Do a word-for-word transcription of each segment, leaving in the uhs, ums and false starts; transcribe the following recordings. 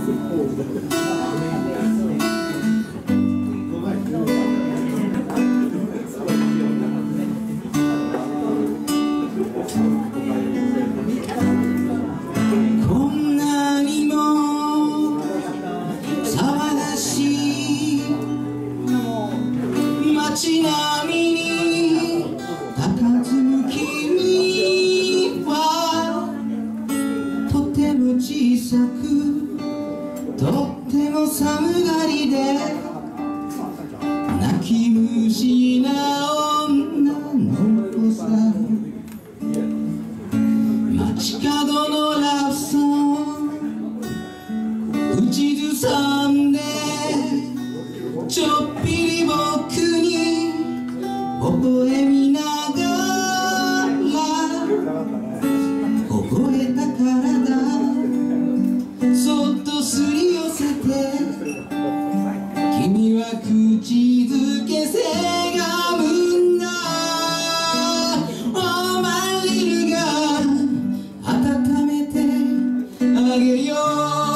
こんなにも騒がしい街並みに佇む君はとても小さくとっても寒がりで泣き虫な女の子さ。街角のラブソング口ずさんでちょっぴり僕に微笑みながら凍えた体そっとすり寄せて君は口づけせがむんだ。Oh my little girl 温めてあげよう。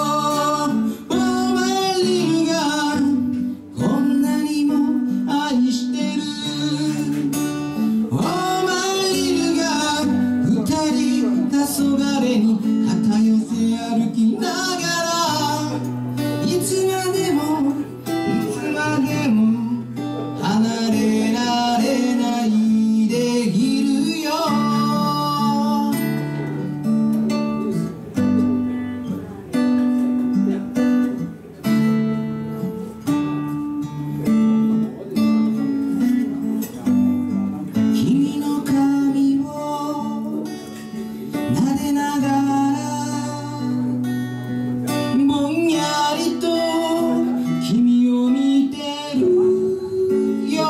Oh my little girl こんなにも愛してる。 Oh my little girl 二人黄昏に肩寄せ歩きながらいつまでもいつまでも離れられないでいるよ。君の髪を撫でながらぼんやりと君を見てるよ。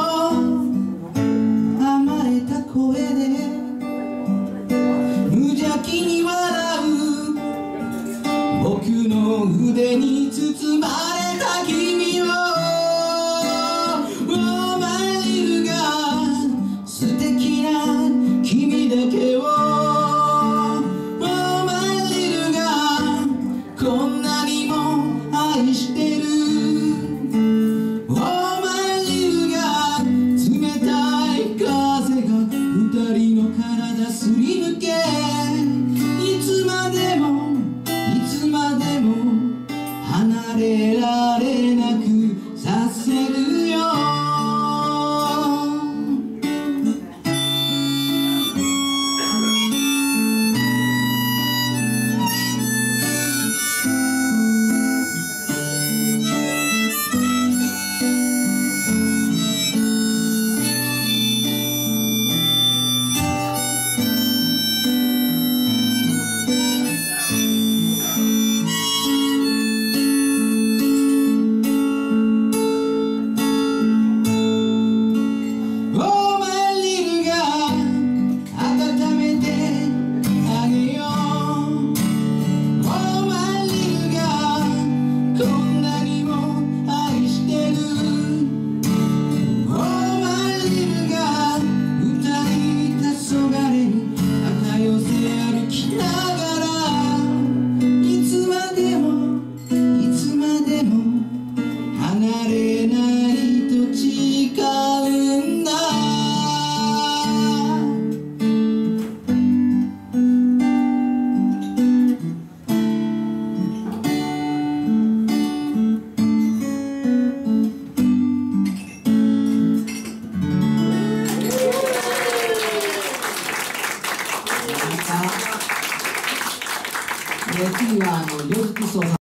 甘えた声で無邪気に笑う僕の腕に包まれた君を。 Oh my little girl 素敵な君だけを。 Oh my little girl こんなにも愛してる。 Oh my little girl 冷たい風が二人の体すり抜けいつまでもいつまでも離れられなくさせるよ。 次はあの、よきそさん。